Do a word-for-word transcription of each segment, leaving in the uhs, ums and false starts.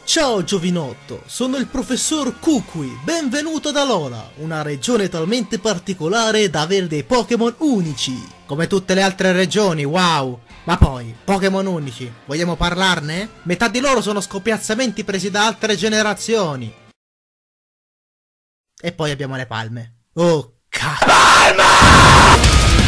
Ciao giovinotto, sono il professor Kukui, benvenuto ad Alola, una regione talmente particolare da avere dei Pokémon unici. Come tutte le altre regioni, wow! Ma poi, Pokémon unici, vogliamo parlarne? Metà di loro sono scopiazzamenti presi da altre generazioni. E poi abbiamo le palme. Oh, cazzo! Palma!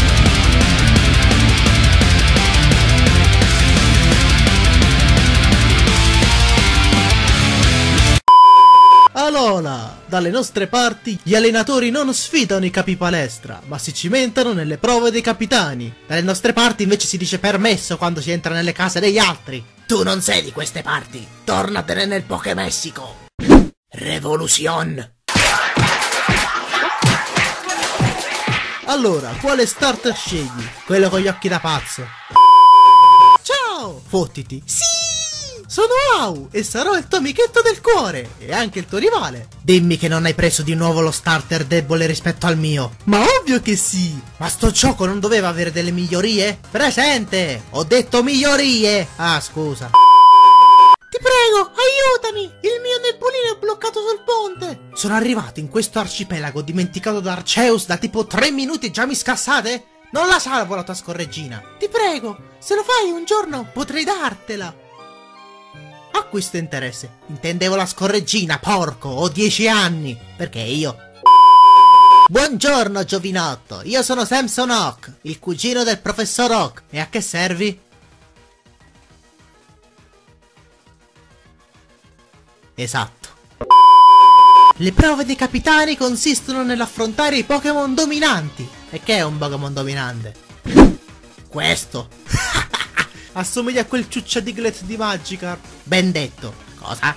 Alola! Dalle nostre parti gli allenatori non sfidano i capi palestra, ma si cimentano nelle prove dei capitani. Dalle nostre parti invece si dice permesso quando si entra nelle case degli altri. Tu non sei di queste parti, tornatene nel Pokemessico. Revolution! Allora, quale starter scegli? Quello con gli occhi da pazzo. Ciao! Fottiti. Sì! Sono Au e sarò il tuo amichetto del cuore e anche il tuo rivale. Dimmi che non hai preso di nuovo lo starter debole rispetto al mio. Ma ovvio che sì. Ma sto gioco non doveva avere delle migliorie? Presente! Ho detto migliorie! Ah, scusa. Ti prego, aiutami! Il mio nebulino è bloccato sul ponte! Sono arrivato in questo arcipelago dimenticato da Arceus da tipo tre minuti e già mi scassate? Non la salvo la tua scorreggina! Ti prego, se lo fai un giorno potrei dartela! Acquista interesse. Intendevo la scorreggina, porco, ho dieci anni. Perché io? Buongiorno giovinotto, io sono Samson Oak, il cugino del professor Oak. E a che servi? Esatto. Le prove dei capitani consistono nell'affrontare i Pokémon dominanti. E che è un Pokémon dominante? Questo. Assomiglia a quel ciuccia Diglett di Magikarp. Ben detto. Cosa?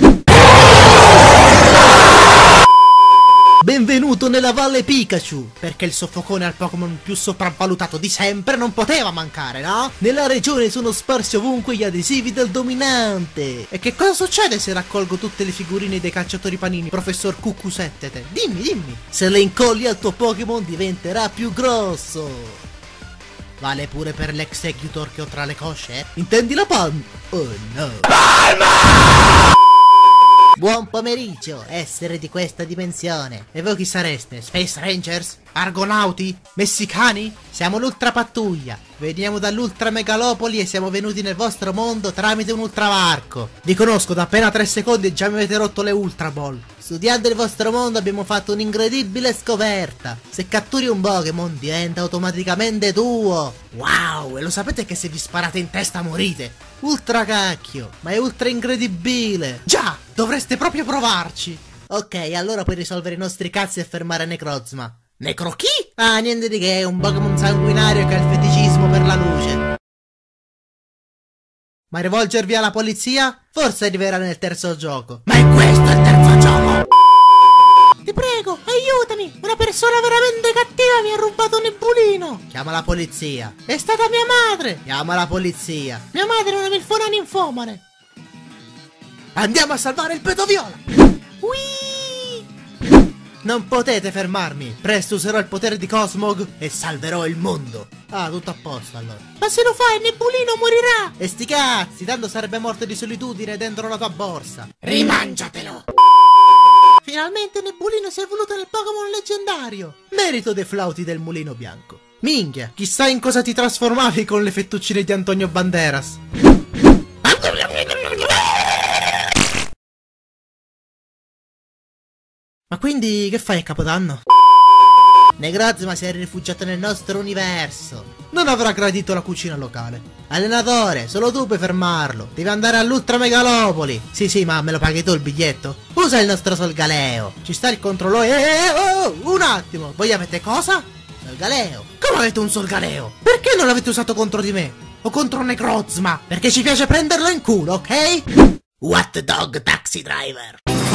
Benvenuto nella Valle Pikachu, perché il soffocone al Pokémon più sopravvalutato di sempre non poteva mancare, no? Nella regione sono sparsi ovunque gli adesivi del dominante. E che cosa succede se raccolgo tutte le figurine dei calciatori panini, professor Cucusettete? Dimmi, dimmi. Se le incolli al tuo Pokémon diventerà più grosso. Vale pure per l'executor che ho tra le cosce? Intendi la palma? Oh no. Palma! Buon pomeriggio, essere di questa dimensione. E voi chi sareste? Space Rangers? Argonauti? Messicani? Siamo l'Ultra Pattuglia. Veniamo dall'Ultra Megalopoli e siamo venuti nel vostro mondo tramite un ultravarco. Vi conosco da appena tre secondi e già mi avete rotto le Ultra Ball. Studiando il vostro mondo abbiamo fatto un'incredibile scoperta. Se catturi un Pokémon diventa automaticamente tuo. Wow, e lo sapete che se vi sparate in testa morite? Ultra cacchio, ma è ultra incredibile. Già, dovreste proprio provarci. Ok, allora puoi risolvere i nostri cazzi e fermare Necrozma. Necro chi? Ah, niente di che, è un Pokémon sanguinario che ha il feticismo per la luce. Ma rivolgervi alla polizia? Forse arriverà nel terzo gioco. Ma è questo il terzo gioco? Ti prego, aiutami! Una persona veramente cattiva mi ha rubato un nebulino! Chiama la polizia. È stata mia madre! Chiama la polizia. Mia madre è una milfona ninfomane. Andiamo a salvare il petoviola! Whee! Non potete fermarmi! Presto userò il potere di Cosmog e salverò il mondo! Ah, tutto a posto allora. Ma se lo fai, il nebulino morirà! E sti cazzi, tanto sarebbe morto di solitudine dentro la tua borsa! Rimangiatelo! Finalmente il nebulino si è evoluto nel Pokémon leggendario! Merito dei flauti del mulino bianco! Minchia, chissà in cosa ti trasformavi con le fettuccine di Antonio Banderas! Ma quindi che fai a Capodanno? Necrozma si è rifugiato nel nostro universo. Non avrà gradito la cucina locale. Allenatore, solo tu puoi fermarlo. Devi andare all'Ultra Megalopoli. Sì, sì, ma me lo paghi tu il biglietto? Usa il nostro Solgaleo. Ci sta il controllore. Eh, eh, oh, un attimo. Voi avete cosa? Solgaleo. Come avete un Solgaleo? Perché non l'avete usato contro di me? O contro Necrozma? Perché ci piace prenderlo in culo, ok? What dog taxi driver.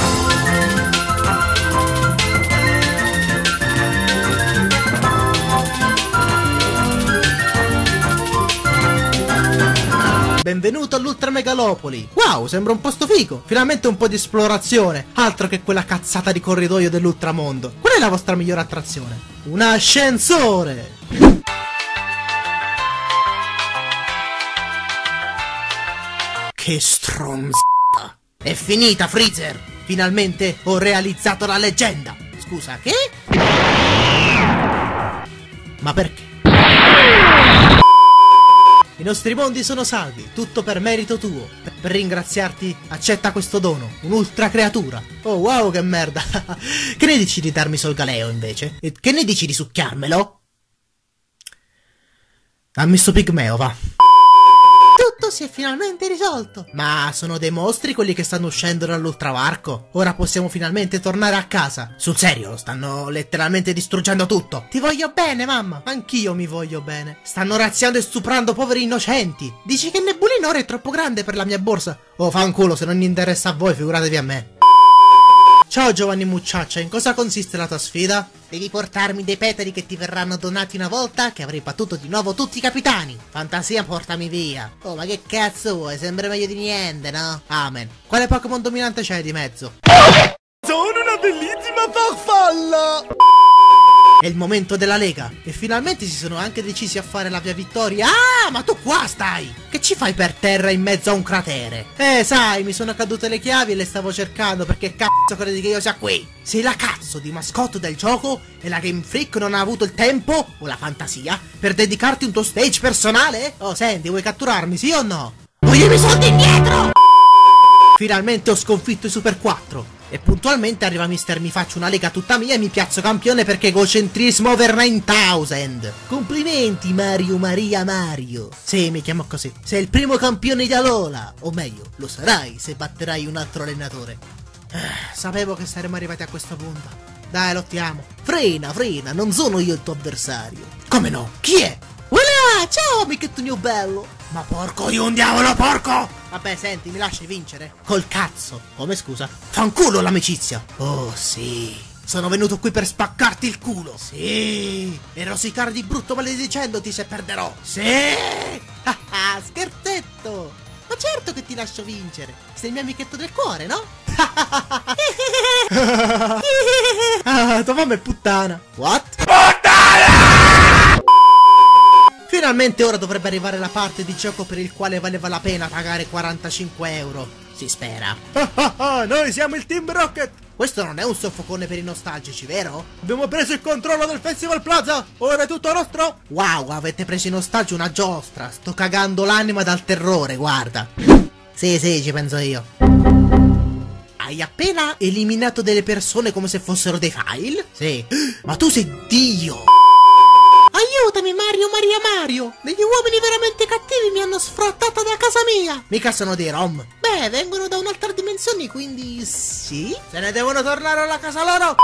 Benvenuto all'Ultra Megalopoli. Wow, sembra un posto figo. Finalmente un po' di esplorazione. Altro che quella cazzata di corridoio dell'Ultramondo. Qual è la vostra migliore attrazione? Un ascensore. Che stronzata. È finita, Freezer! Finalmente ho realizzato la leggenda! Scusa, che? Ma perché? I nostri mondi sono salvi, tutto per merito tuo. Per ringraziarti, accetta questo dono, un'ultra creatura. Oh wow, che merda. Che ne dici di darmi Sol Galeo invece? E che ne dici di succhiarmelo? Dammi sto pigmeo, va. Tutto si è finalmente risolto. Ma sono dei mostri quelli che stanno uscendo dall'ultravarco. Ora possiamo finalmente tornare a casa. Sul serio, stanno letteralmente distruggendo tutto. Ti voglio bene, mamma. Anch'io mi voglio bene. Stanno razziando e stuprando poveri innocenti. Dici che Nebulino ora è troppo grande per la mia borsa? Oh, fanculo, se non interessa a voi, figuratevi a me. Ciao Giovanni Mucciaccia, in cosa consiste la tua sfida? Devi portarmi dei petali che ti verranno donati una volta che avrei battuto di nuovo tutti i capitani. Fantasia, portami via. Oh, ma che cazzo vuoi? Sembra meglio di niente, no? Amen. Quale Pokémon dominante c'è di mezzo? Sono una bellissima farfalla! È il momento della Lega e finalmente si sono anche decisi a fare la via vittoria. Ah, ma tu qua stai! Che ci fai per terra in mezzo a un cratere? Eh, sai, mi sono cadute le chiavi e le stavo cercando perché cazzo credi che io sia qui? Sei la cazzo di mascotte del gioco e la Game Freak non ha avuto il tempo o la fantasia per dedicarti un tuo stage personale? Oh, senti, vuoi catturarmi, sì o no? Voglio i miei soldi indietro! Finalmente ho sconfitto i Super quattro. E puntualmente arriva mister Mi faccio una lega tutta mia e mi piazzo campione perché egocentrismo over novemila. Complimenti Mario Maria Mario. Sì, mi chiamo così. Sei il primo campione di Alola. O meglio, lo sarai se batterai un altro allenatore. eh, Sapevo che saremmo arrivati a questo punto. Dai, lottiamo. Frena, frena, non sono io il tuo avversario. Come no? Chi è? Voilà, ciao amichetto mio bello. Ma porco di un diavolo, porco! Vabbè, senti, mi lasci vincere? Col cazzo. Come, scusa? Fanculo l'amicizia. Oh, sì. Sono venuto qui per spaccarti il culo. Sì. E rosicare di brutto maledicendoti se perderò. Sì. Ah, scherzetto. Ma certo che ti lascio vincere. Sei il mio amichetto del cuore, no? Ah, tua mamma è puttana. What? Finalmente ora dovrebbe arrivare la parte di gioco per il quale valeva la pena pagare quarantacinque euro. Si spera. Ah, ah, ah, noi siamo il Team Rocket. Questo non è un soffocone per i nostalgici, vero? Abbiamo preso il controllo del Festival Plaza. Ora è tutto nostro. Wow, avete preso in ostaggio una giostra. Sto cagando l'anima dal terrore, guarda. Sì, sì, ci penso io. Hai appena eliminato delle persone come se fossero dei file? Sì. Ma tu sei Dio. Aiutami Mario Maria Mario! Degli uomini veramente cattivi mi hanno sfrattata da casa mia! Mica sono dei rom! Beh, vengono da un'altra dimensione, quindi sì? Se ne devono tornare alla casa loro!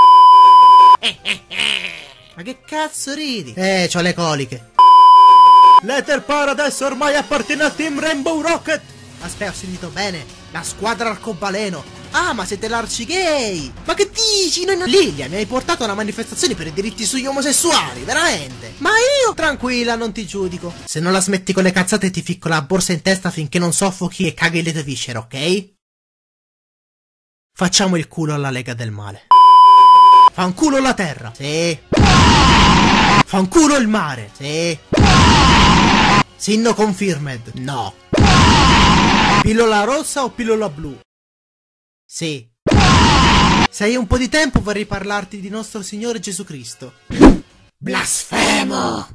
Ma che cazzo ridi? Eh, c'ho le coliche! L'Ether Paradise ormai appartiene al Team Rainbow Rocket! Aspetta, ho sentito bene! La squadra arcobaleno! Ah, ma siete l'arcigay! Ma che dici? Noi non... Lilia, mi hai portato a una manifestazione per i diritti sugli omosessuali, veramente? Ma io... Tranquilla, non ti giudico. Se non la smetti con le cazzate ti ficco la borsa in testa finché non soffochi e caghi le tue viscere, ok? Facciamo il culo alla Lega del Male. Fanculo la terra. Sì. Fanculo il mare. Sì. Sinno confirmed. No. Pillola rossa o pillola blu? Sì. Se hai un po' di tempo vorrei parlarti di nostro Signore Gesù Cristo. Blasfemo!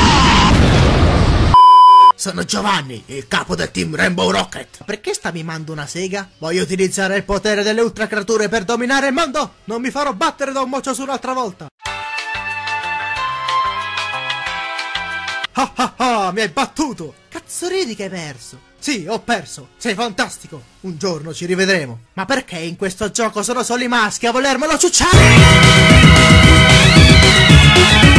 Sono Giovanni, il capo del Team Rainbow Rocket. Perché sta mimando una sega? Voglio utilizzare il potere delle ultra creature per dominare il mondo. Non mi farò battere da un mocio su un'altra volta. Ah ah ah, mi hai battuto! Cazzo ridi che hai perso? Sì, ho perso. Sei fantastico. Un giorno ci rivedremo. Ma perché in questo gioco sono solo i maschi a volermelo ciucciare?